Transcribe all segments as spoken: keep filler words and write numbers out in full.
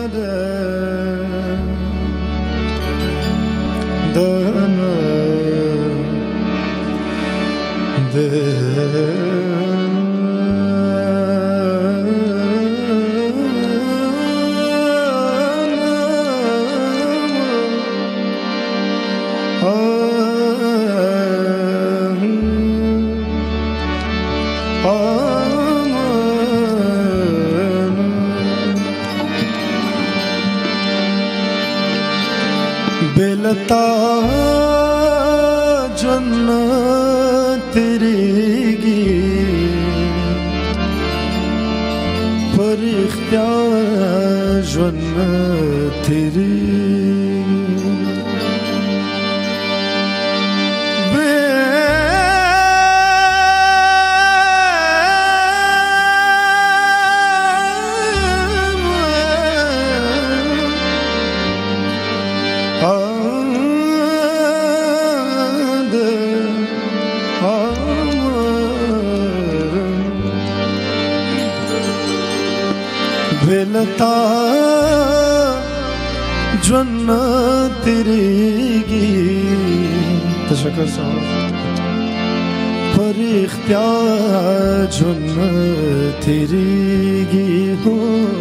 बेलता जन्नत तेरीगी परिख्या जन्नत तेरी बेलता जन्नत तेरीगी तशक्कुर साहब परिख्या जन्नत तेरीगी हो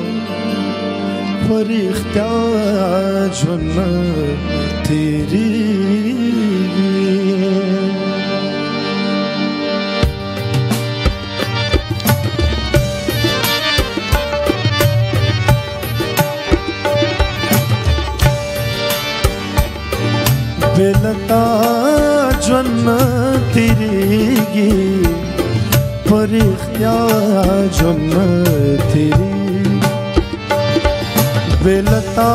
परिख्या जन्नत तेरीगी बेलता जन्नत तेरीगी परिख्या जन्नत तेरी बेलता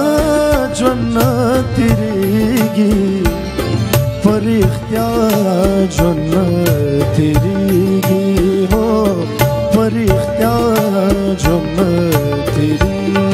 जन्नत तेरीगी परिख्या जन्नत तेरीगी हो परिख्या जन्नत तेरी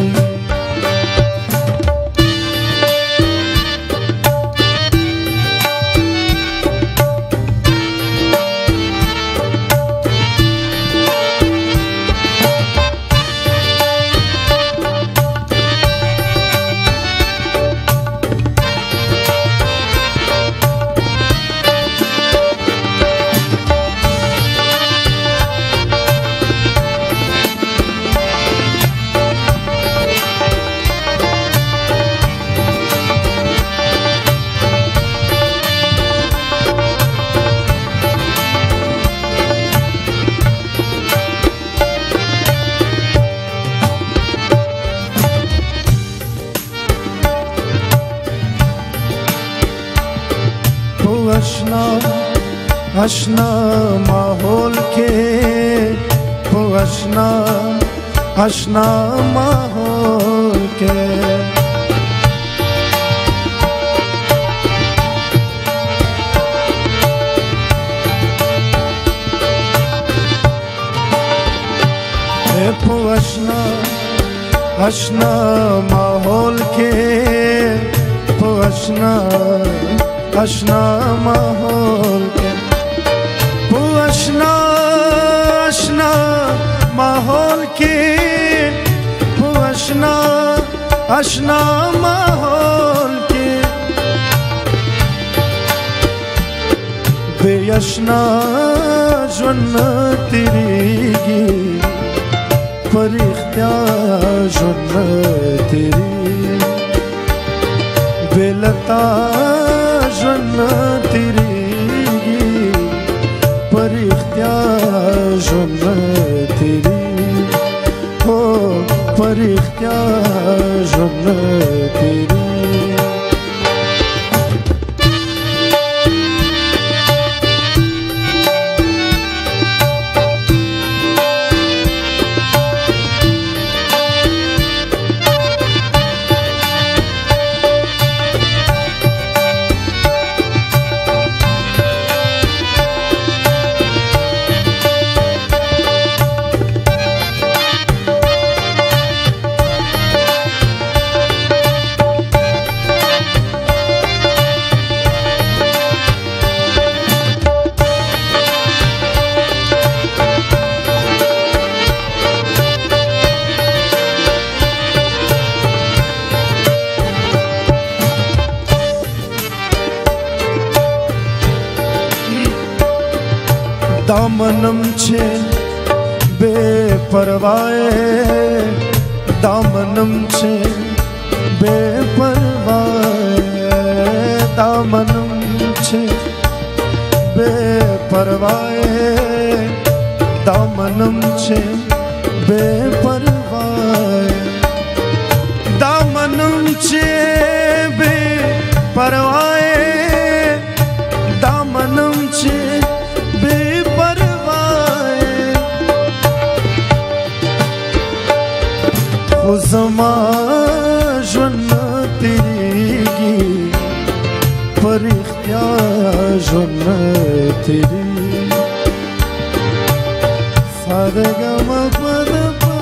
अशना अशना माहौल के हो अशना अशना माहौल के हो अशना अशना माहौल के हो अशना अशना माहौल के वो अशना अशना माहौल के वो अशना अशना माहौल के बेअशना जन्नत तेरीगी परिख्या जन्नत तेरी बेलता जन्नत तेरीगी परिख्या जन्नत तेरी हो परिख्या जन्नत तेरी दामनम छे बेपरवाए दामनम छे बेपरवाए दामनम छे बेपरवाए दामनम छे बेपरवाए दामनम छे बेपरवाए दामनम छे बेपरवाए खुजमा जुन तेरी परिख्या जुन तेरी सारे गम पद पा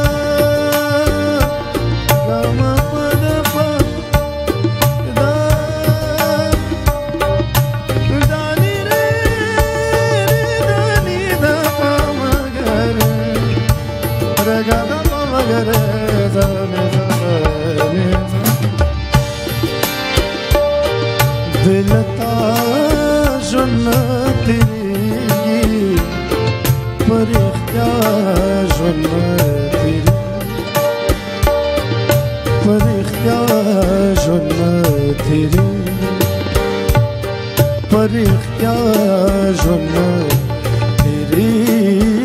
गम पद पा दा दानी रे दानी दा पा मगर रे गा दा पा मगर दानी दानी दिलता जुन तेरी परिख्या जुन तेरी परिख्या जुन तेरी परिख्या जुन तेरी